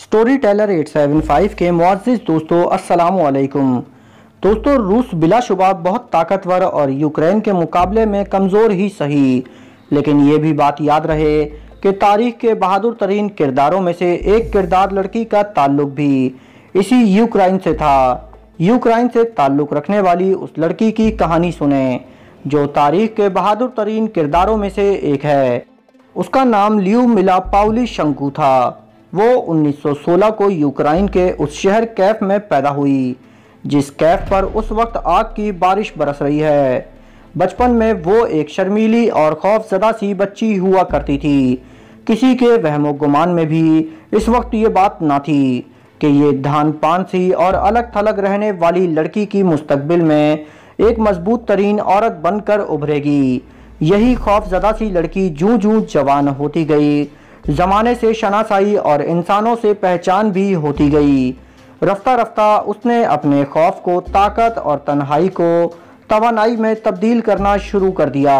Story teller 875 के मुअज़्ज़िज़ दोस्तों अस्सलामु अलैकुम। दोस्तों, रूस बिलाशुबा बहुत ताकतवर और यूक्रेन के मुकाबले में कमज़ोर ही सही, लेकिन ये भी बात याद रहे कि तारीख के बहादुर तरीन किरदारों में से एक किरदार लड़की का ताल्लुक भी इसी यूक्रेन से था। यूक्रेन से ताल्लुक़ रखने वाली उस लड़की की कहानी सुने जो तारीख के बहादुर तरीन किरदारों में से एक है। उसका नाम ल्यूमिला पावलीशेंको था। वो 1916 को यूक्रेन के उस शहर कैफ में पैदा हुई जिस कैफ पर उस वक्त आग की बारिश बरस रही है। बचपन में वो एक शर्मीली और खौफजदा सी बच्ची हुआ करती थी। किसी के वहमो गुमान में भी इस वक्त ये बात ना थी कि ये धान पान सी और अलग थलग रहने वाली लड़की की मुस्तकबिल में एक मजबूत तरीन औरत बनकर उभरेगी। यही खौफजदा सी लड़की जूं जूं जवान होती गई, ज़माने से शनासाई और इंसानों से पहचान भी होती गई। रफ्ता रफ्ता उसने अपने खौफ को ताकत और तन्हाई को तवानाई में तब्दील करना शुरू कर दिया।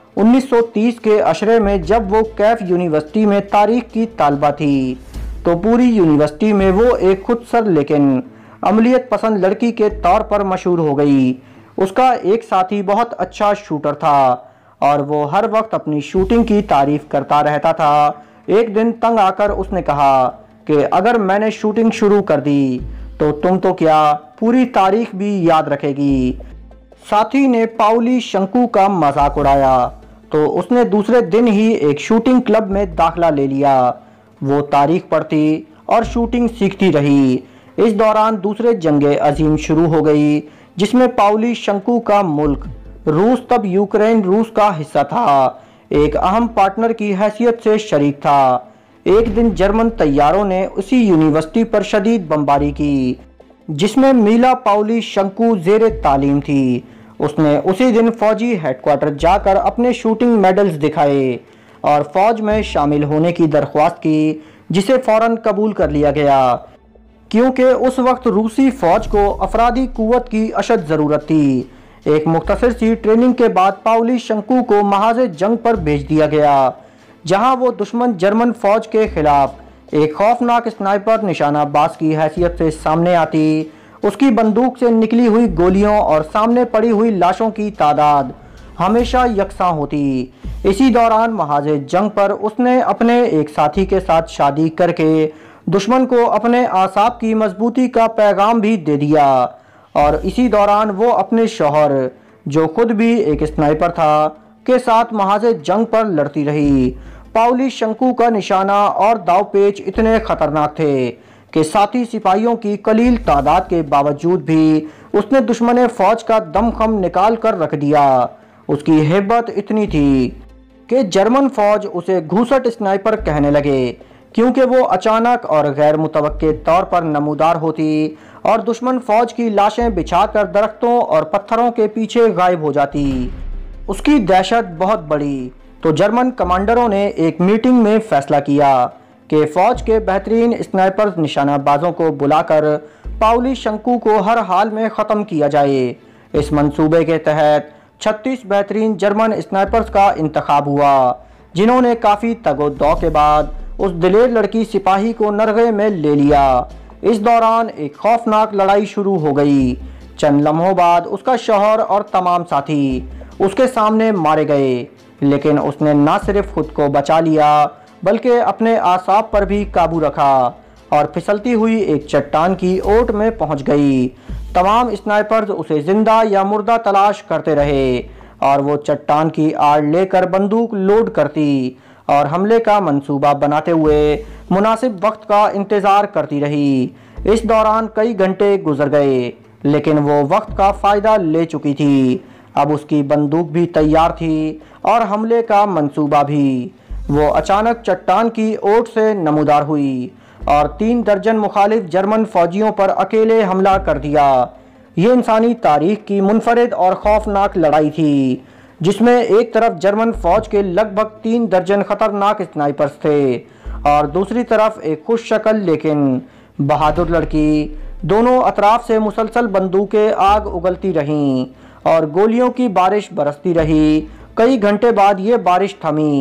1930 के अशरे में जब वो कैफ यूनिवर्सिटी में तारीख की तालबा थी तो पूरी यूनिवर्सिटी में वो एक खुदसर लेकिन अमलियत पसंद लड़की के तौर पर मशहूर हो गई। उसका एक साथी बहुत अच्छा शूटर था और वो हर वक्त अपनी शूटिंग की तारीफ करता रहता था। एक दिन तंग आकर उसने कहा कि अगर मैंने शूटिंग शुरू कर दी तो तुम तो क्या पूरी तारीख भी याद रखेगी। साथी ने पावलीशेंको का मजाक उड़ाया तो उसने दूसरे दिन ही एक शूटिंग क्लब में दाखिला ले लिया। वो तारीख पढ़ती और शूटिंग सीखती रही। इस दौरान दूसरे जंगे अजीम शुरू हो गई जिसमें पावलीशेंको का मुल्क रूस, तब यूक्रेन रूस का हिस्सा था, एक अहम पार्टनर की हैसियत से शरीक था। एक दिन जर्मन तैयारों ने उसी यूनिवर्सिटी पर शदीद बमबारी की जिसमें मीला पावलीशेंको ज़ेरे तालीम थी। उसने उसी दिन फौजी हेडक्वार्टर जाकर अपने शूटिंग मेडल्स दिखाए और फौज में शामिल होने की दरख्वास्त की, जिसे फौरन कबूल कर लिया गया क्योंकि उस वक्त रूसी फौज को अफरादी कुव्वत की अशद ज़रूरत थी। एक मुख्तसर सी ट्रेनिंग के बाद पावलीशेंको को महाज़े जंग पर भेज दिया गया जहां वो दुश्मन जर्मन फौज के खिलाफ एक खौफनाक स्नाइपर निशानाबाज की हैसियत से सामने आती। उसकी बंदूक से निकली हुई गोलियों और सामने पड़ी हुई लाशों की तादाद हमेशा यकसां होती। इसी दौरान महाज़े जंग पर उसने अपने एक साथी के साथ शादी करके दुश्मन को अपने आसाब की मजबूती का पैगाम भी दे दिया और इसी दौरान वो अपने शौहर, जो खुद भी एक स्नाइपर था, के साथ महाज़े जंग पर लड़ती रही। पावलीशेंको का निशाना और दावपेच इतने खतरनाक थे कि साथी सिपाहियों की कलील तादाद के बावजूद भी उसने दुश्मन फौज का दमखम निकाल कर रख दिया। उसकी हेबत इतनी थी कि जर्मन फौज उसे घूसट स्नाइपर कहने लगे क्योंकि वो अचानक और गैर मुतवक्के तौर पर नमूदार होती और दुश्मन फौज की लाशें बिछाकर दरख्तों और पत्थरों के पीछे गायब हो जाती। उसकी दहशत बहुत बढ़ी तो जर्मन कमांडरों ने एक मीटिंग में फैसला किया कि फौज के बेहतरीन स्नाइपर निशानाबाजों को बुलाकर पावलीशेंको को हर हाल में ख़त्म किया जाए। इस मंसूबे के तहत 36 बेहतरीन जर्मन स्नाइपर्स का इंतखाब हुआ जिन्होंने काफ़ी तगोदौ के बाद उस दिलेर लड़की सिपाही को नरगे में ले लिया। इस दौरान एक खौफनाक लड़ाई शुरू हो गई। चंद लम्हों बाद उसका शौहर और तमाम साथी उसके सामने मारे गए, लेकिन उसने न सिर्फ खुद को बचा लिया बल्कि अपने आसाब पर भी काबू रखा और फिसलती हुई एक चट्टान की ओट में पहुंच गई। तमाम स्नाइपर्स उसे जिंदा या मुर्दा तलाश करते रहे और वो चट्टान की आड़ लेकर बंदूक लोड करती और हमले का मंसूबा बनाते हुए मुनासिब वक्त का इंतज़ार करती रही। इस दौरान कई घंटे गुजर गए लेकिन वो वक्त का फ़ायदा ले चुकी थी। अब उसकी बंदूक भी तैयार थी और हमले का मंसूबा भी। वो अचानक चट्टान की ओट से नमूदार हुई और 3 दर्जन मुखालिफ जर्मन फौजियों पर अकेले हमला कर दिया। ये इंसानी तारीख की मुनफरिद और खौफनाक लड़ाई थी जिसमें एक तरफ जर्मन फौज के लगभग 3 दर्जन खतरनाक स्नाइपर्स थे और दूसरी तरफ एक खुश शक्ल लेकिन बहादुर लड़की। दोनों अतराफ से मुसलसल बंदूकें आग उगलती रहीं और गोलियों की बारिश बरसती रही। कई घंटे बाद ये बारिश थमी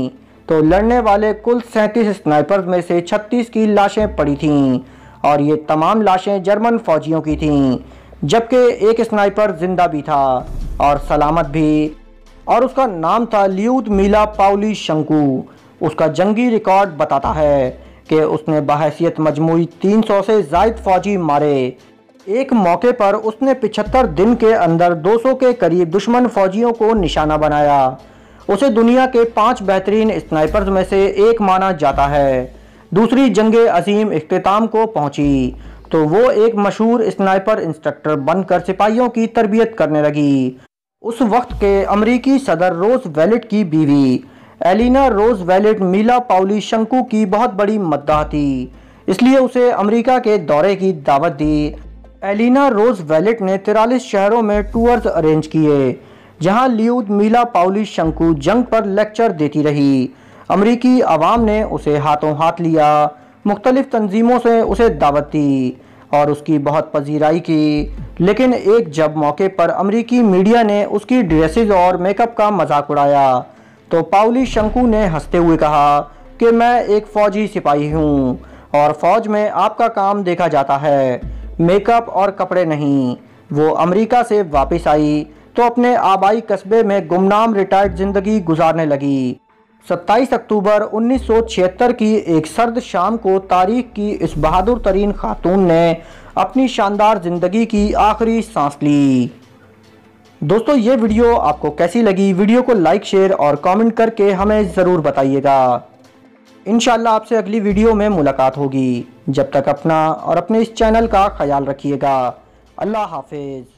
तो लड़ने वाले कुल 37 स्नाइपर्स में से 36 की लाशें पड़ी थीं और ये तमाम लाशें जर्मन फौजियों की थीं, जबकि एक स्नाइपर जिंदा भी था और सलामत भी, और उसका नाम था ल्यूदमिला पावलीशेंको। उसका जंगी रिकॉर्ड बताता है कि उसने बहैसियत मजमूई 300 से ज़ायद फौजी मारे। एक मौके पर उसने 75 दिन के अंदर 200 के करीब दुश्मन फौजियों को निशाना बनाया। उसे दुनिया के 5 बेहतरीन स्नाइपर्स में से एक माना जाता है। दूसरी जंगे अजीम इख्तिताम को पहुंची तो वो एक मशहूर स्नाइपर इंस्ट्रक्टर बनकर सिपाहियों की तरबियत करने लगी। उस वक्त के अमरीकी सदर रोजवेल्ट की बीवी एलिना रोजवेल्ट मिला पावलीशेंको की बहुत बड़ी मद्दाह थी, इसलिए उसे अमेरिका के दौरे की दावत दी। एलिना रोजवेल्ट ने 43 शहरों में टूर्स अरेंज किए, जहां ल्यूदमिला पावलीशेंको जंग पर लेक्चर देती रही। अमरीकी आवाम ने उसे हाथों हाथ लिया, मुख्तलिफ तंजीमों से उसे दावत दी और उसकी बहुत पजीराई की। लेकिन एक जब मौके पर अमरीकी मीडिया ने उसकी ड्रेसेस और मेकअप का मजाक उड़ाया तो पावलीशेंको ने हंसते हुए कहा कि मैं एक फ़ौजी सिपाही हूँ और फ़ौज में आपका काम देखा जाता है, मेकअप और कपड़े नहीं। वो अमेरिका से वापस आई तो अपने आबाई कस्बे में गुमनाम रिटायर्ड ज़िंदगी गुजारने लगी। 27 अक्टूबर 1976 की एक सर्द शाम को तारीख की इस बहादुर तरीन खातून ने अपनी शानदार ज़िंदगी की आखिरी सांस ली। दोस्तों, ये वीडियो आपको कैसी लगी? वीडियो को लाइक, शेयर और कमेंट करके हमें ज़रूर बताइएगा। इंशाल्लाह आपसे अगली वीडियो में मुलाकात होगी। जब तक अपना और अपने इस चैनल का ख्याल रखिएगा। अल्लाह हाफिज़।